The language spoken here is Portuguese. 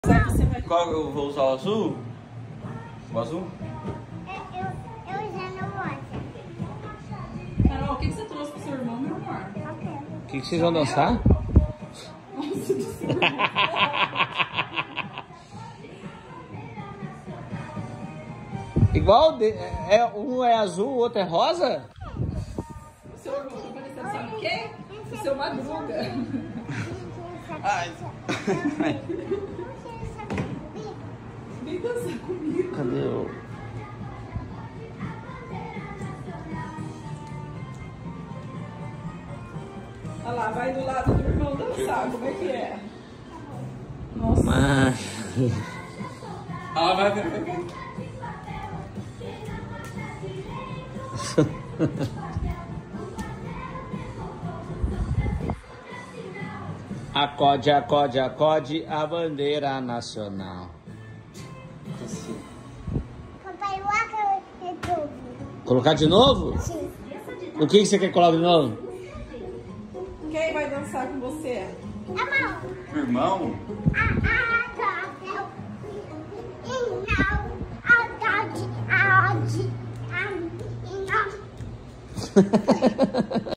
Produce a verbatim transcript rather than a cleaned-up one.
Você vai... Qual eu vou usar o azul? O azul? Eu, eu, eu já não gosto. Carol, o que, que você trouxe pro seu irmão, meu amor? O que, que vocês vão dançar? Nossa, do seu irmão. Igual, de, é, um é azul, o outro é rosa? O seu irmão tá parecendo, sabe o quê? O seu Madruga. Ai. Vem dançar comigo. Cadê o... Olha lá, vai do lado do irmão dançar, como é que é? Nossa. Mas... Ah, vai, vai, vai, vai. Acode, acode, acode a bandeira nacional. Papai, coloca de tudo. Colocar de novo? Sim. O que, que você quer colocar de novo? Quem vai dançar com você? A mão. Irmão? A, a, a, e não. A, a, a, a, a, e não.